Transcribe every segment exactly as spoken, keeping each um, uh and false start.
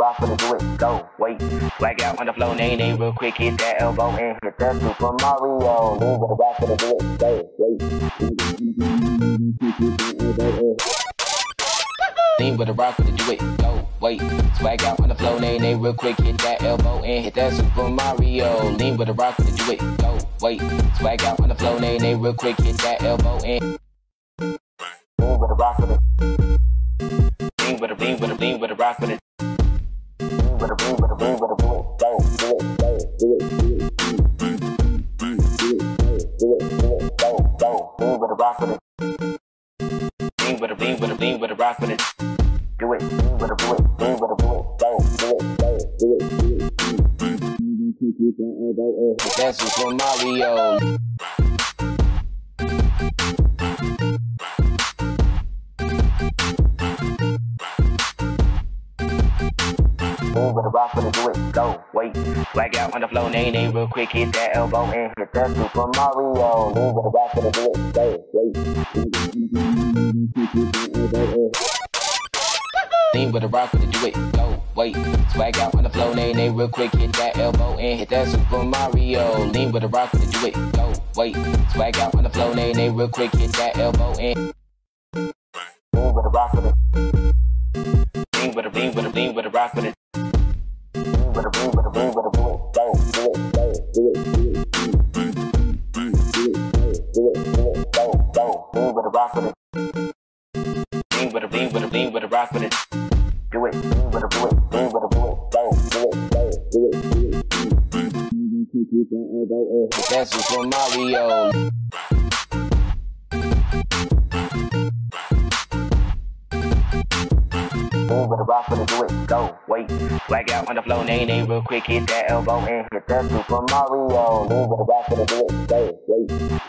rock with it, do it, go, wait. Swag out on the floor, nay, nay, real quick, hit that elbow and hit that Super Mario. Lean with the rock with it, do it, go, wait. Lean with the rock with it, do it, go, wait. Swag out on the floor, nay, nay, real quick, hit that elbow and hit that Super Mario. Lean with the rock with it, do it, go, wait. Swag out on the floor, nay, nay, real quick, hit that elbow and lean with the rock with it. Lean with a lean with a lean with a rock with it. Lean with a lean with a lean with a do it, go, do it, go, do it, do it, do it, do it, do it, go, go. Lean with a rock with it. Lean with a lean with a lean with a rock with it. Do it, lean with a do it, lean with a do it, go, do it, go, do it, do it, do it. That's Super Mario. Lean with a rock with it, do it, go, wait. Swag out on the floor, nay, nay, real quick, hit that elbow and hit that Super Mario. Lean with a rock with it, do it, go, wait. Lean with a rock with it, do it, go, wait. Swag out on the floor, nay, nay, real quick, hit that elbow and hit that Super Mario. Lean with a rock with it, do it, go, wait. Swag out on the floor, nay, nay, real quick, hit that elbow and lean with a rock with it. Lean with a lean with a lean with a rock with it. Lean with a lean with a lean with a do it, go, do it, go, do it, do it, do it, do it, go, go. Lean with a rock with it. Lean with a lean with a lean with a rock with it. Do it, lean with a do it, lean with a do it, go, do it, go, do it, do it. That's Super Mario. Lean with a rock with it, do it, go, wait. Swag out on the floor, nay, nay, real quick, hit that elbow and hit that Super Mario. Lean with a rock with it, do it, go, wait.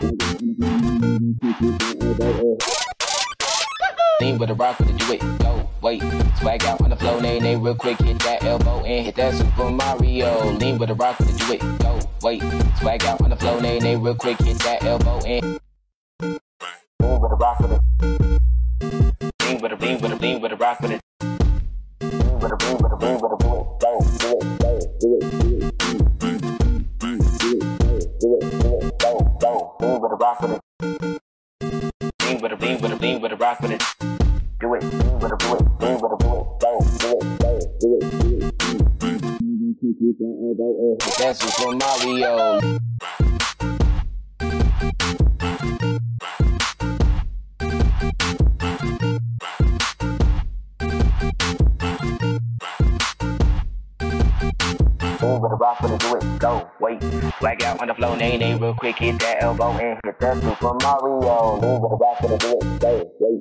Lean with a rock with it, do it, go, wait. Swag out on the floor, nay, nay, real quick, hit that elbow and hit that Super Mario. Lean with a rock with it, do it, go, wait. Swag out on the floor, nay, nay, real quick, hit that elbow and lean with a rock with it. Lean with a lean with a lean with a rock with it. Lean with a lean with a lean with a do it, go, do it, go, do it, do it, do it, do it, do it, go, go. Lean with a rock with it. Lean with a lean with a lean with a rock with it. Do it, lean with a do it, lean with a do it, go, do it, go, do it, do it. That's Super Mario. Lean with a rock with it, do it, go, wait. Swag out on the floor, nay, nay, real quick, hit that elbow and hit that Super Mario. Lean with a rock with it, do it, go, wait.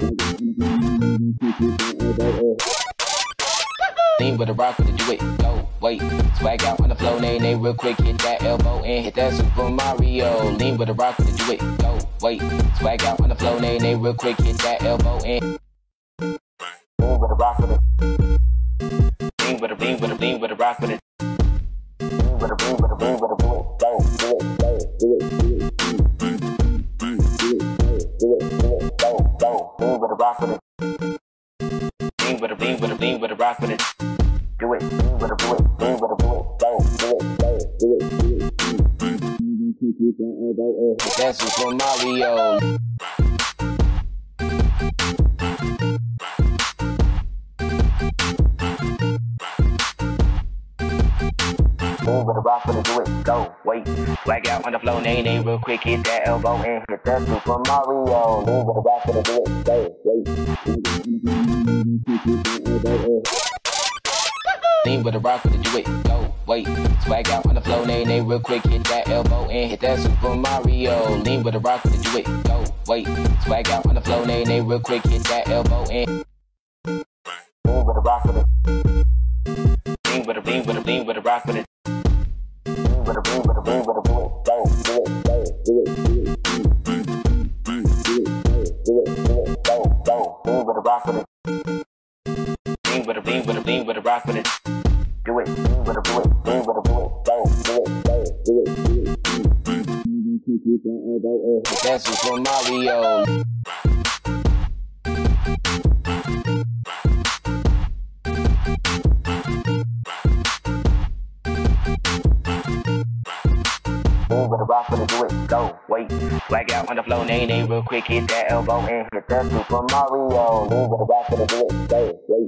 Lean with a rock with it, do it, go, wait. Swag out on the floor, nay, nay, real quick, hit that elbow and hit that Super Mario. Lean with a rock with it, do it, go, wait. Swag out on the floor, nay, nay, real quick, hit that elbow and lean with a rock with it. Lean with a lean with a lean with a rock with it. Lean with a lean with a lean with a do it, go, do it, go, do it, do it, do it, do it, do it, go, go. Lean with a rock with it. Lean with a lean with a lean with a rock with it. Do it, lean with a do it, lean with a do it, go, do it, go, do it, do it. That's Super Mario. Lean with a rock with it, do it, go, wait. Swag out on the floor, nay, nay, real quick, hit that elbow and hit that Super Mario. Lean with a rock with it, do it, go, wait. Lean with a rock with it, do it, go, wait. Swag out on the floor, nay, nay, real quick, hit that elbow and hit that Super Mario. Lean with a rock with it, do it, go, wait. Swag out on the floor, nay, nay, real quick, hit that elbow and lean with a rock with it. Lean with a lean with a lean with a rock with it. Lean with a lean with a lean with a do it, go, do it, go, do it, do it, do it, do it, go, go. Lean with a rock with it. Lean with a lean with a lean with a rock with it. Do it, lean with a do it, lean with a do it, go, do it, go, do it, do it. That's Super Mario. Lean with a rock with it, do it, go, wait. Swag out on the floor, nay, nay, real quick, hit that elbow and hit that Super Mario. Lean with the rock for the do it, go, wait.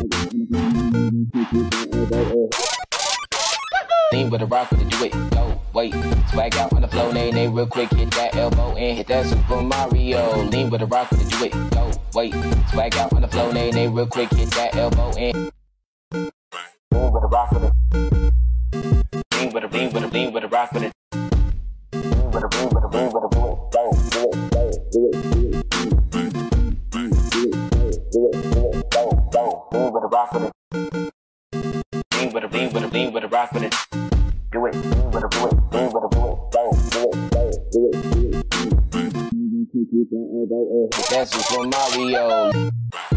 Lean with the rock for the do it, go, wait. Swag out on the floor, nay, nay, real quick, hit that elbow and hit that Super Mario. Lean with the rock for the do it, go, wait. Swag out on the floor, nay, nay, real quick, hit that elbow and lean with the rock for the lean with the lean with the lean with the rock for the lean with the lean with the lean with the do it, go, do it, go, do it, do it, do it, do it, do it, go, go, lean with the rock for the lean with the lean with the lean with the rock for the do it, lean with the do it, lean with the do it, go, do it, go, do it, do it, do it, do it, that's Super Mario.